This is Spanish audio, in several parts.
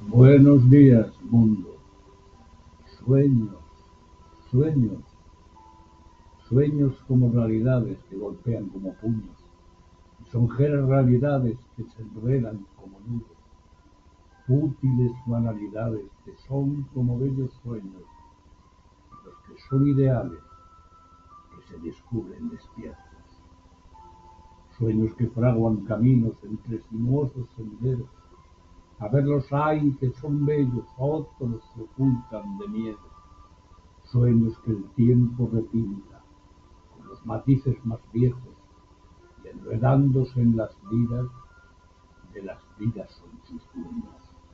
Buenos días, mundo. Sueños, sueños, sueños como realidades que golpean como puños. Lisonjeras realidades que se enredan como nudos. Fútiles banalidades que son como bellos sueños. Y los que son ideales que se descubren despiertos. Sueños que fraguan caminos entre sinuosos senderos. A verlos hay que son bellos, otros se ocultan de miedo. Sueños que el tiempo repinta con los matices más viejos y enredándose en las vidas de las vidas son sus dueños.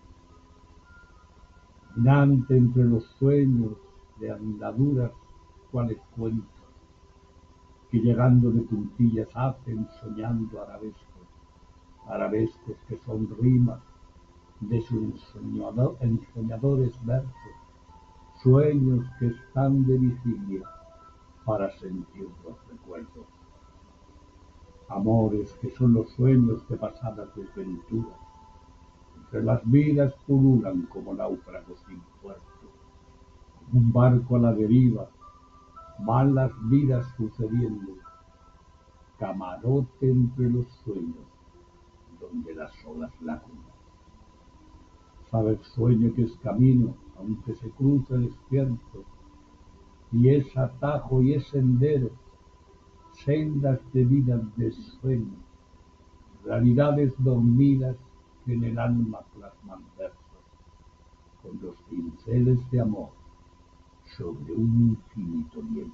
Caminante entre los sueños de andaduras cuales cuentos que llegando de puntillas hacen soñando arabescos, arabescos que son rimas de sus ensoñadores versos, sueños que están de vigilia para sentir los recuerdos. Amores que son los sueños de pasadas desventuras, entre las vidas pululan como náufragos sin puerto, como un barco a la deriva, van las vidas sucediendo, camarote entre los sueños, donde las olas lagunan. Sabe el sueño que es camino, aunque se cruce despierto, y es atajo y es sendero, sendas de vida de sueño, realidades dormidas que en el alma plasman versos, con los pinceles de amor sobre un infinito lienzo.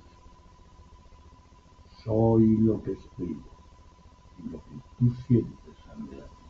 Soy lo que escribo y lo que tú sientes al leer.